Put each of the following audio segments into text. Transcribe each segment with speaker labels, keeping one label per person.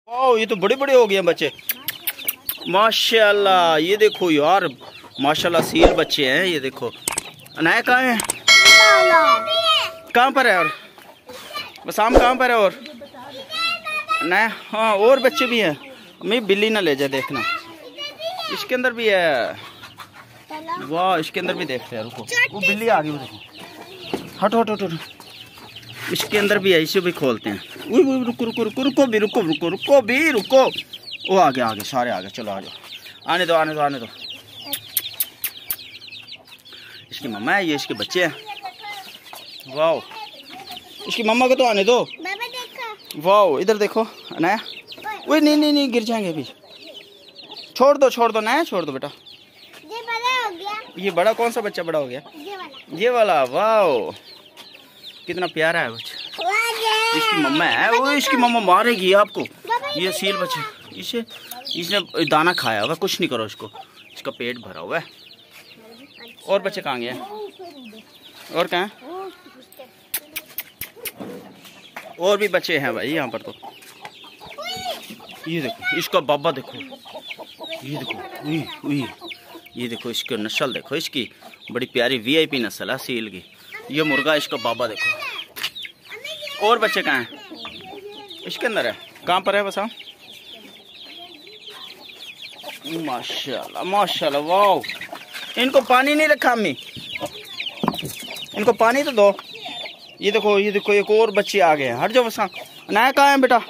Speaker 1: वाह, ये तो बड़े बड़े हो गए बच्चे माशाल्लाह। ये देखो यार माशाल्लाह सील बच्चे हैं। ये देखो अनाया कहाँ है, कहाँ पर है? और वसाम कहाँ पर है? और अनाया, हाँ और बच्चे भी हैं। मैं बिल्ली ना ले जाए, देखना इसके अंदर भी है। वाह, इसके अंदर भी देखते हैं। रुको, वो बिल्ली आ गई, वो देखो। हटो हटो हटो, इसके अंदर भी है, इसे भी खोलते हैं। रुको रुको रुको रुको भी, रुको रुको रुको भी, रुको। वो आ गए सारे आ गए। चलो आ जाओ, आने दो आने दो आने दो। इसकी मम्मा है, ये इसके बच्चे हैं। वाह, इसकी मम्मा को तो आने दो। वाह, इधर देखो अनाया। वो नहीं नहीं नहीं, गिर जाएंगे अभी। छोड़ दो नया, छोड़ दो बेटा।
Speaker 2: ये बड़ा हो गया।
Speaker 1: ये बड़ा कौन सा बच्चा बड़ा हो गया? ये वाला। वाह, कितना प्यारा है बच्चा। इसकी मम्मा है, वो इसकी मम्मा मारेगी आपको। ये सील बच्चा, इसने दाना खाया हुआ, कुछ नहीं करो इसको, इसका पेट भरा हुआ है। और बच्चे कहाँ गए? और कहाँ? और भी बच्चे हैं भाई यहाँ पर तो। ये देखो इसका बाबा, देखो ये देखो, ये देखो इसकी नस्ल, देखो इसकी बड़ी प्यारी VIP नस्ल है सील की। ये मुर्गा, इसका बाबा देखो। और बच्चे कहाँ हैं? इसके अंदर है। कहाँ पर है? बस माशाल्लाह माशाल्लाह। वाह, इनको पानी नहीं रखा अम्मी, इनको पानी तो दो। ये देखो एक और बच्चे आ गए हैं। हट जाओ बस। नया कहाँ है बेटा?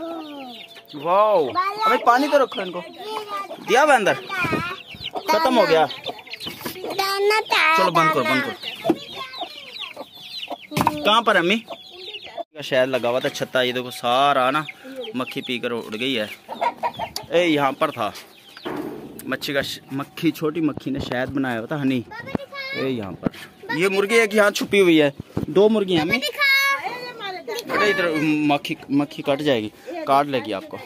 Speaker 1: वाह, अबे पानी तो रखो इनको। दिया हुआ अंदर, खत्म हो गया। चलो बंद करो। कहाँ पर अम्मी? शहद लगा हुआ था छत्ता। ये देखो सारा ना मक्खी पीकर उड़ गई है। ए यहाँ पर था मक्खी, छोटी मक्खी ने शहद बनाया हुआ था, हनी। ए यहाँ पर ये मुर्गी एक यहाँ छुपी हुई है। 2 मुर्गियाँ अम्मी। इधर मक्खी कट जाएगी, काट लेगी आपको।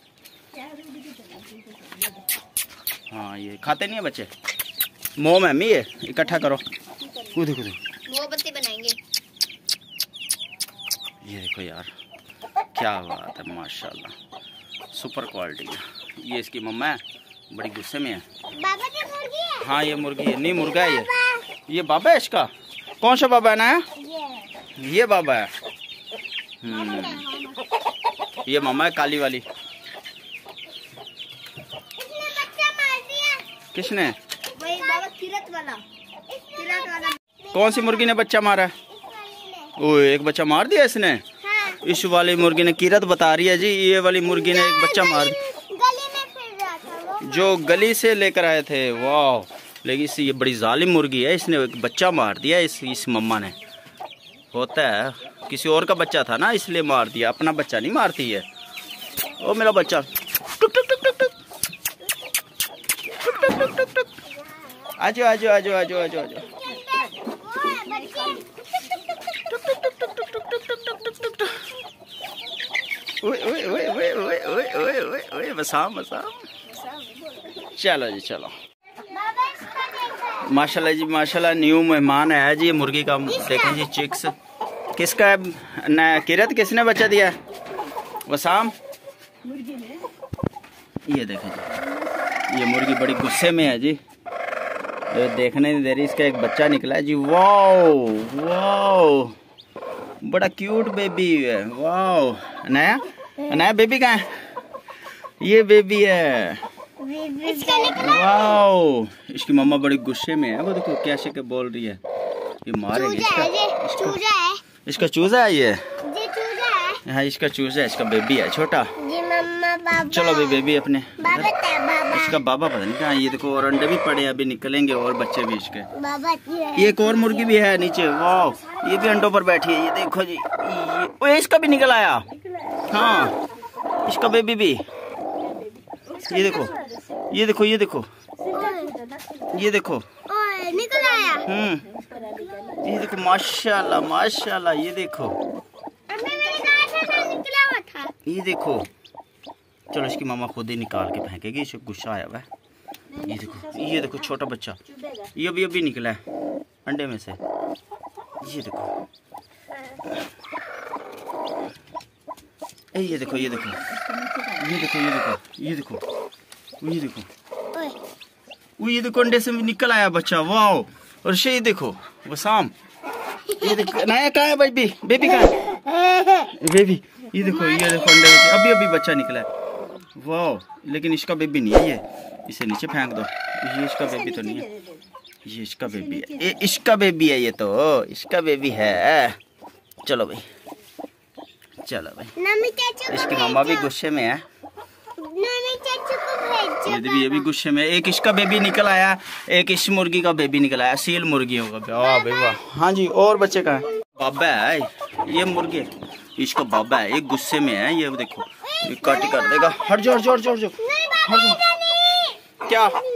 Speaker 1: हाँ, ये खाते नहीं है बच्चे। मोम है अम्मी, ये इकट्ठा करो। कूदे
Speaker 2: मोमबत्ती बनाएंगे।
Speaker 1: ये देखो यार, क्या बात है माशाल्लाह, सुपर क्वालिटी है। ये इसकी मम्मा है, बड़ी गुस्से में है।
Speaker 2: बाबा की मुर्गी है?
Speaker 1: हाँ ये मुर्गी है, नहीं मुर्गा है ये बाबा है इसका। कौन सा बाबा है ना? ये बाबा है। ये मम्मा है काली वाली।
Speaker 2: बच्चा मार दिया।
Speaker 1: किसने?
Speaker 2: वही बाबा, किरत वाला।
Speaker 1: कौन सी मुर्गी ने बच्चा मारा? ओ, एक बच्चा मार दिया इसने।
Speaker 2: हाँ।
Speaker 1: इस वाली मुर्गी ने, किरत बता रही है जी, ये वाली मुर्गी ने एक बच्चा मार दिया।
Speaker 2: गली में फिर रहा था वो।
Speaker 1: जो गली से लेकर आए थे। वाह, लेकिन ये बड़ी जालिम मुर्गी है, इसने एक बच्चा मार दिया इस मम्मा ने। होता है, किसी और का बच्चा था ना इसलिए मार दिया, अपना बच्चा नहीं मारती है। ओ मेरा बच्चा, टुक टुक टुक टुक टुक टुक टुक टुक। आजो आजो आजो आजो आजो आजो। ओए बसाम। चलो जी चलो। माशाल्लाह जी माशाल्लाह, न्यू मेहमान आया जी। मुर्गी का देखें जी चिक्स। किसका है? न किरत किसने बच्चा दिया? वसाम। ये देखें जी, ये मुर्गी बड़ी गुस्से में है जी, देखने नहीं दे रही। इसका एक बच्चा निकला है जी। वाओ वाओ, बड़ा क्यूट बेबी है। वाओ, नया बेबी कहाँ है? ये बेबी है। वाओ, इसकी मम्मा बड़ी गुस्से में है। वो देखो कैसे के बोल रही है, ये मारेगी। इसका चूजा है ये। हाँ इसका चूजा है, इसका बेबी है छोटा। चलो अभी बेबी अपने, इसका बाबा पता नहीं कहाँ। ये देखो और अंडे भी पड़े हैं, अभी निकलेंगे और बच्चे भी इसके। ये एक और मुर्गी भी है नीचे। वाह, ये भी अंडों पर बैठी है। ये देखो जी, ये इसका भी निकल आया। हाँ इसका बेबी भी। ये देखो ये देखो ये देखो ये देखो
Speaker 2: निकल आया।
Speaker 1: ये देखो माशाल्लाह माशाल्लाह। ये देखो ये देखो। चलो इसकी मामा खुद ही निकाल के फेंकेगी, इसे गुस्सा आया हुआ है। ये देखो छोटा बच्चा, ये अभी निकला है अंडे में से। ये देखो ये देखो ये देखो ये देखो ये देखो ये देखो ये देखो अंडे से निकल आया बच्चा। वाह। और ये देखो वसाम, ये देखो नया कहाँ है बेबी? बेबी कहाँ है बेबी? ये देखो अंडे से अभी अभी बच्चा निकला है। वाह। लेकिन इसका बेबी नहीं है ये, इसे नीचे फेंक दो। ये इसका बेबी तो नहीं है, ये इसका बेबी है। ये इसका बेबी है, ये तो इसका बेबी है। चलो भाई चलो भाई। इसकी मम्मा भी गुस्से में है, ये भी गुस्से में। एक इसका बेबी निकल आया, एक इस मुर्गी का बेबी निकल आया, सील मुर्गी होगा। वाह भाई वाह। हाँ जी। और बच्चे का है? बाबा है ये मुर्गी, इसका बाबा है, ये गुस्से में है। ये देखो ये काटी कर देगा। हट जाओ हट जाओ हट जाओ हट जाओ। क्या